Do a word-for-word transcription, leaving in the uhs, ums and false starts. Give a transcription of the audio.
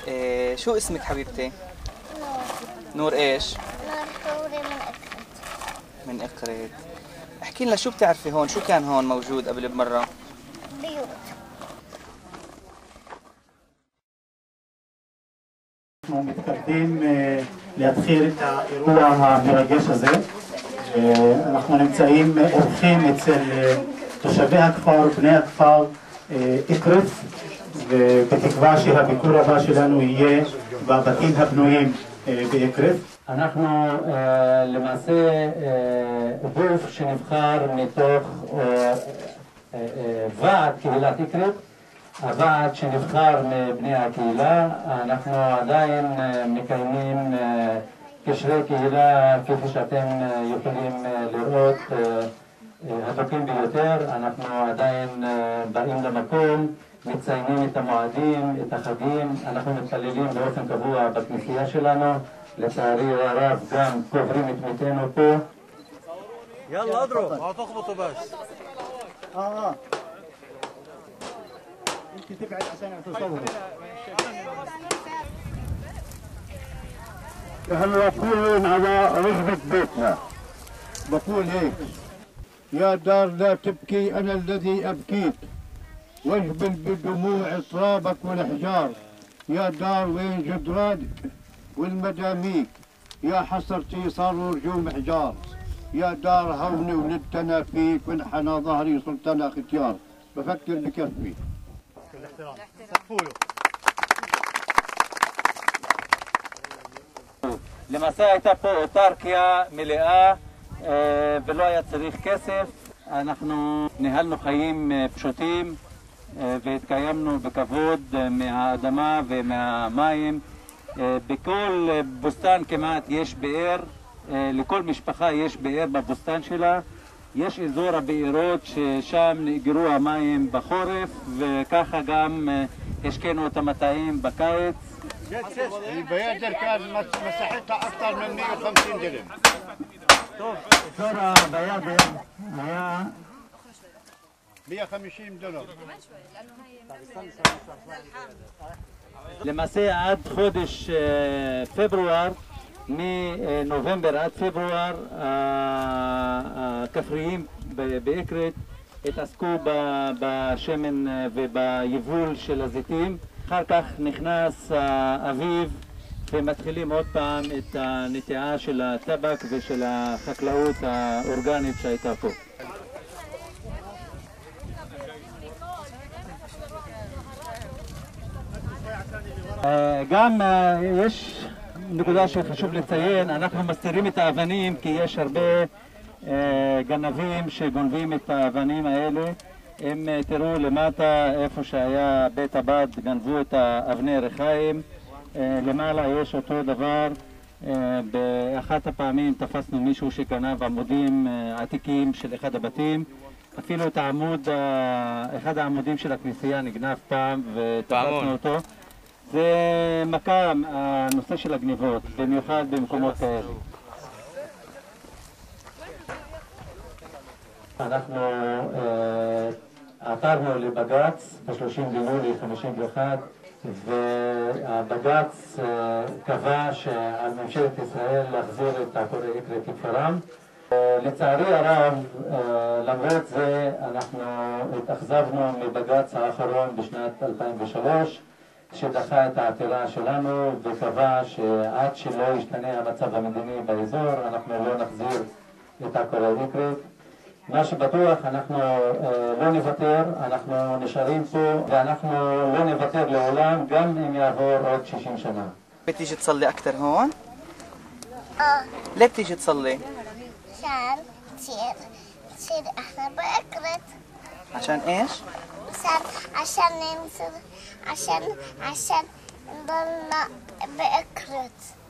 إيه شو اسمك حبيبتي؟ نور. نور ايش؟ نور حوري من أكرد. من اكرد. احكي لنا شو بتعرفي هون، شو كان هون موجود قبل بمرة؟ بيوت. אנחנו מתכבדים להתחיל את האירוע המרגש הזה. אנחנו נמצאים אורחים אצל תושבי הכפר, בני הכפר אקרית, ובתקווה שהביקור הבא שלנו יהיה בבתים הבנויים באקרית. אנחנו למעשה גוף שנבחר מתוך ועד קהילת אקרית. הוועד שנבחר מבני הקהילה, אנחנו עדיין מקיימים קשרי קהילה כפי שאתם יכולים לראות הדוקים ביותר. אנחנו עדיין באים למקום, מציינים את המועדים, את החגים, אנחנו מתפללים באופן קבוע בכנסייה שלנו, לצערי הרב גם קוברים את מתינו פה. יאללה אדרו, מה תחבטו בס? אה انت تبعد عشان تصور. احنا راكبين على رغبة بيتنا. بقول هيك: يا دار لا تبكي انا الذي ابكيك، واجبل بدموع ترابك والحجار. يا دار وين جدرانك والمداميك، يا حسرتي صاروا رجوم حجار. يا دار هوني ولدتنا فيك، وانحنى ظهري صرت انا ختيار. بفكر بكفي. למעשה הייתה פה אוטרקיה מלאה ולא היה צריך כסף. אנחנו ניהלנו חיים פשוטים והתקיימנו בכבוד מהאדמה ומהמים. בכל בוסתן כמעט יש באר, לכל משפחה יש באר בבוסתן שלה. יש אזור הבארות ששם נאגרו המים בחורף, וככה גם השקענו את המטעים בקיץ. البيادر كان مساحتها أكثر من مئة وخمسين دلم. טוב, אזור הביידר היה مئة وخمسين דונם. למעשה עד חודש פברואר, מנובמבר עד פברואר, הכפריים באקרית התעסקו בשמן וביבול של הזיתים. אחר כך נכנס האביב ומתחילים עוד פעם את הנטיעה של הטבק ושל החקלאות האורגנית שהייתה פה. גם יש נקודה שחשוב לציין, אנחנו מסתירים את האבנים כי יש הרבה גנבים שגונבים את האבנים האלה. אם תראו למטה איפה שהיה בית הבד, גנבו את האבני ריחיים. למעלה יש אותו דבר. באחת הפעמים תפסנו מישהו שגנב עמודים עתיקים של אחד הבתים. אפילו את העמוד, אחד העמודים של הכנסייה נגנב פעם ותפסנו אותו. זה מכה, הנושא של הגניבות, במיוחד במקומות כאלה. אנחנו עתרנו לבג"ץ ב-שלושים ביולי חמישים ואחת, והבג"ץ קבע שעל ממשלת ישראל להחזיר את עקורי אקרית לכפרם. לצערי הרב, למרות זה, אנחנו התאכזבנו מבג"ץ האחרון בשנת אלפיים ושלוש, שדחה את העתירה שלנו וקבע שעד שלא ישתנה המצב המדיני באזור, אנחנו לא נחזיר את עקורי אקרית. מה שבטוח, אנחנו לא נוותר, אנחנו נשארים פה ואנחנו לא נוותר לעולם, גם אם יעבור עוד שישים שנה. بتيجي تصلي أكتر هون؟ اه ليه بتيجي تصلي؟ عشان تصير تصير احنا بأكرت. عشان إيش؟ عشان عشان ننصر عشان عشان نضلنا بأكرت.